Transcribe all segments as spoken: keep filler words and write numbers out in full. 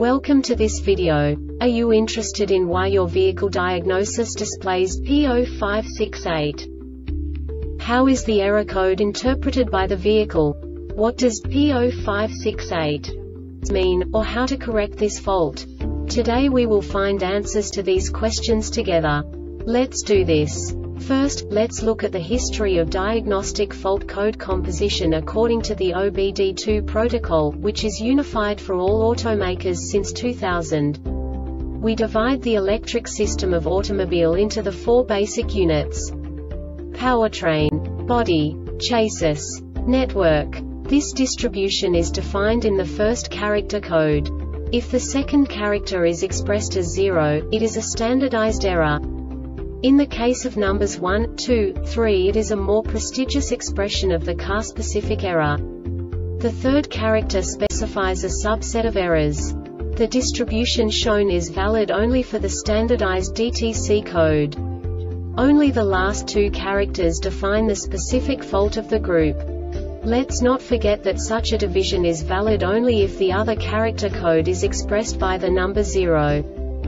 Welcome to this video. Are you interested in why your vehicle diagnosis displays P zero five six eight? How is the error code interpreted by the vehicle? What does P zero five six eight mean, or how to correct this fault? Today we will find answers to these questions together. Let's do this. First, let's look at the history of diagnostic fault code composition according to the O B D two protocol, which is unified for all automakers since two thousand. We divide the electric system of automobile into the four basic units: powertrain, body, chassis, network. This distribution is defined in the first character code. If the second character is expressed as zero, it is a standardized error. In the case of numbers one, two, three, it is a more prestigious expression of the car-specific error. The third character specifies a subset of errors. The distribution shown is valid only for the standardized D T C code. Only the last two characters define the specific fault of the group. Let's not forget that such a division is valid only if the other character code is expressed by the number zero.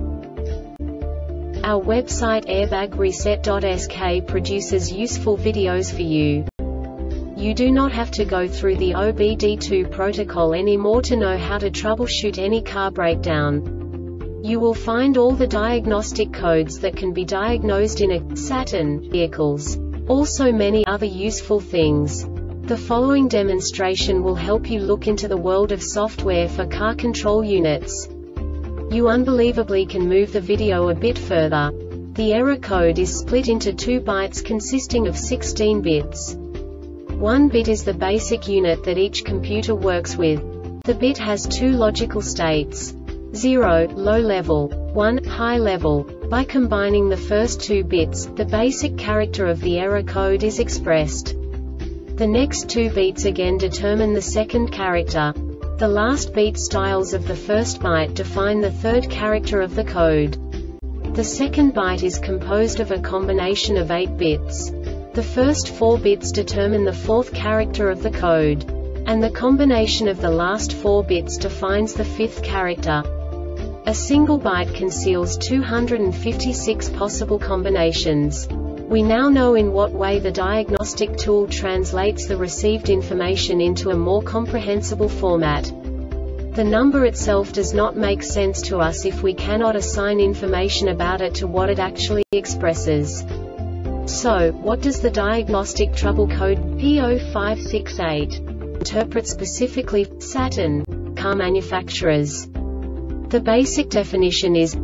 Our website airbag reset dot S K produces useful videos for you. You do not have to go through the O B D two protocol anymore to know how to troubleshoot any car breakdown. You will find all the diagnostic codes that can be diagnosed in a Saturn vehicles. Also many other useful things. The following demonstration will help you look into the world of software for car control units. You unbelievably can move the video a bit further. The error code is split into two bytes consisting of sixteen bits. One bit is the basic unit that each computer works with. The bit has two logical states: zero, low level, one, high level. By combining the first two bits, the basic character of the error code is expressed. The next two bits again determine the second character. The last beat styles of the first byte define the third character of the code. The second byte is composed of a combination of eight bits. The first four bits determine the fourth character of the code. And the combination of the last four bits defines the fifth character. A single byte conceals two hundred fifty-six possible combinations. We now know in what way the diagnostic tool translates the received information into a more comprehensible format. The number itself does not make sense to us if we cannot assign information about it to what it actually expresses. So, what does the diagnostic trouble code P zero five six eight interpret specifically for Saturn car manufacturers? The basic definition is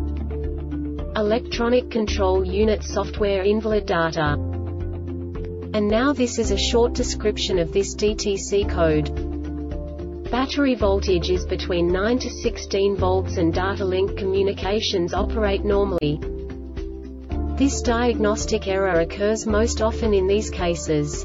Electronic Control Unit Software Invalid Data. And now this is a short description of this D T C code. Battery voltage is between nine to sixteen volts and data link communications operate normally. This diagnostic error occurs most often in these cases: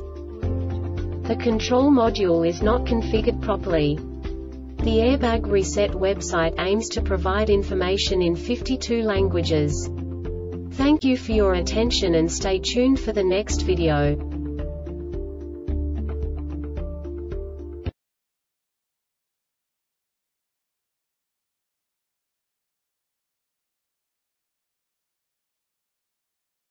the control module is not configured properly. The Airbag Reset website aims to provide information in fifty-two languages. Thank you for your attention and stay tuned for the next video.